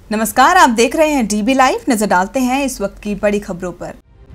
नमस्कार, आप देख रहे हैं डीबी लाइव। नजर डालते हैं इस वक्त की बड़ी खबरों पर।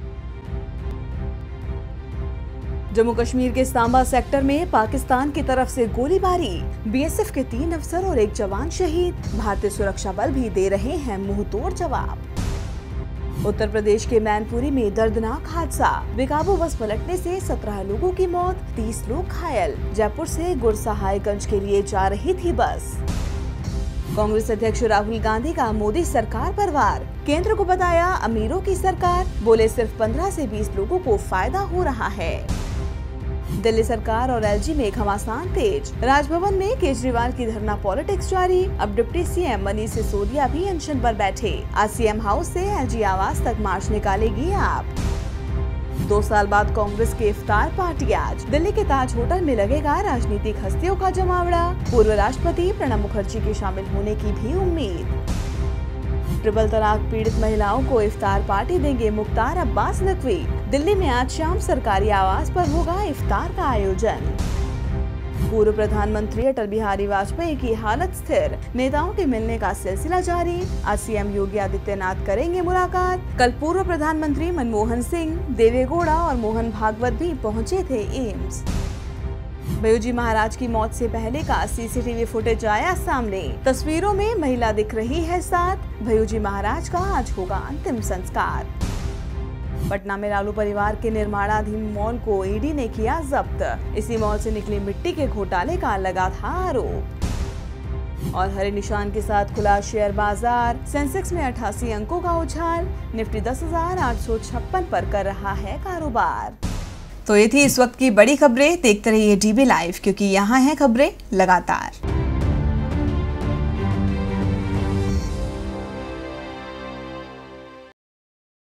जम्मू कश्मीर के सांबा सेक्टर में पाकिस्तान की तरफ से गोलीबारी, बीएसएफ के 3 अफसर और 1 जवान शहीद। भारतीय सुरक्षा बल भी दे रहे हैं मुंहतोड़ जवाब। उत्तर प्रदेश के मैनपुरी में दर्दनाक हादसा, बेकाबू बस पलटने से 17 लोगों की मौत, 30 लोग घायल। जयपुर से गुरसहायगंज के लिए जा रही थी बस। कांग्रेस अध्यक्ष राहुल गांधी का मोदी सरकार पर वार, केंद्र को बताया अमीरों की सरकार, बोले सिर्फ 15 से 20 लोगों को फायदा हो रहा है। दिल्ली सरकार और एलजी में घमासान तेज, राजभवन में केजरीवाल की धरना पॉलिटिक्स जारी। अब डिप्टी सीएम मनीष सिसोदिया भी अनशन पर बैठे। आज सीएम हाउस से एलजी आवास तक मार्च निकालेगी आप। 2 साल बाद कांग्रेस के इफ्तार पार्टी आज दिल्ली के ताज होटल में लगेगा राजनीतिक हस्तियों का जमावड़ा। पूर्व राष्ट्रपति प्रणब मुखर्जी के शामिल होने की भी उम्मीद। ट्रिपल तलाक पीड़ित महिलाओं को इफ्तार पार्टी देंगे मुख्तार अब्बास नकवी। दिल्ली में आज शाम सरकारी आवास पर होगा इफ्तार का आयोजन। पूर्व प्रधानमंत्री अटल बिहारी वाजपेयी की हालत स्थिर, नेताओं के मिलने का सिलसिला जारी। आज सीएम योगी आदित्यनाथ करेंगे मुलाकात। कल पूर्व प्रधानमंत्री मनमोहन सिंह, देवेगौड़ा और मोहन भागवत भी पहुंचे थे एम्स। भय्यूजी महाराज की मौत से पहले का सीसीटीवी फुटेज आया सामने, तस्वीरों में महिला दिख रही है साथ। भय्यूजी महाराज का आज होगा अंतिम संस्कार। पटना में लालू परिवार के निर्माणाधीन मॉल को ईडी ने किया जब्त। इसी मॉल से निकली मिट्टी के घोटाले का लगा था आरोप। और हरे निशान के साथ खुला शेयर बाजार, सेंसेक्स में 88 अंकों का उछाल, निफ्टी 10,856 पर कर रहा है कारोबार। तो ये थी इस वक्त की बड़ी खबरें। देखते रहिए डीबी लाइव, क्योंकि यहाँ है खबरें लगातार।